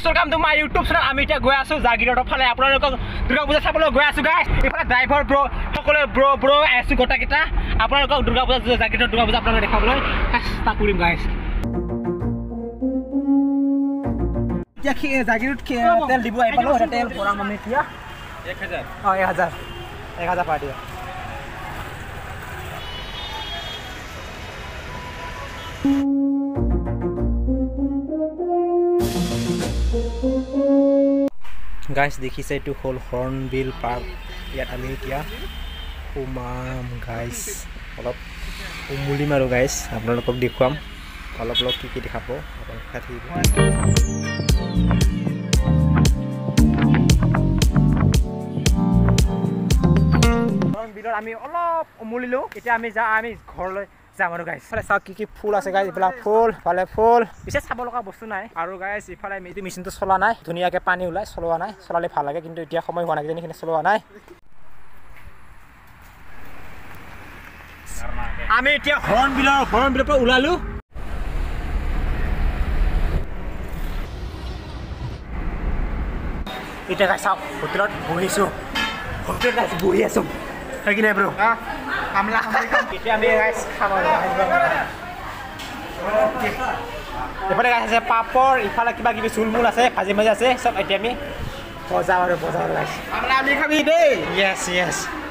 Welcome to my YouTube channel. আমি এতিয়া গৈ আছো জাগিৰোডৰ ফালে আপোনালোকক দুৰ্গা পূজা চাবলৈ গৈ আছো গাইছ। এইফালে ড্ৰাইভাৰ ব্ৰ সকলো ব্ৰ আছো গোটাকেইটা আপোনালোকক দুৰ্গা পূজা জাগিৰোডৰ দুৰ্গা পূজা আপোনালোকক দেখাবলৈ চেষ্টা কৰিম গাইছ। এতিয়া জাগিৰোড তেল দিব আহিপালো তেল ভৰাম আমি এতিয়া 1000 1000 পাই দিয়া। গাইছ দেখিছে এইটো হ'ল হৰ্ণবিল পাৰ্ক। ইয়াত আমি এতিয়া সোমাম গাইছ। অলপ উমুলিম আৰু গাইছ আপোনালোকক দেখুৱাম অলপ কি কি দেখাব আপোনালোক থাকিব। হৰ্ণবিলত আমি অলপ উমুলিলোঁ। এতিয়া আমি ঘৰলৈ যাম আৰু গাইছ। ইফালে চাওক কি ফুল আছে গাইছ। এইবিলাক ফুল ইফালে ফুল পিছে চাব লগা বস্তু নাই আৰু গাইছ। ইফালে এইটো মেচিনটো চলা নাই, ধুনীয়াকৈ পানী ওলাই চলোৱা নাই। চলালে ভাল লাগে কিন্তু এতিয়া সময় হোৱা নাই কিজানি চলোৱা নাই। আমি এতিয়া হৰ্ণবিলৰ পৰা ওলালো। এতিয়া গাইছ চাওক হোটেলত বহিছোঁ। হোটেলত গাইছ বহি আছোঁ হয় কি নাই ব্ৰ? এতিয়া আমি গাইছ খাম আৰু এইফালে গাইছ আছে পাপৰ, ইফালে কিবা কিবি চুলমুল আছে, ভাজি আছে চব। এতিয়া আমি বজাৰ গাইছ। আমি খাবি দেই। য়েছ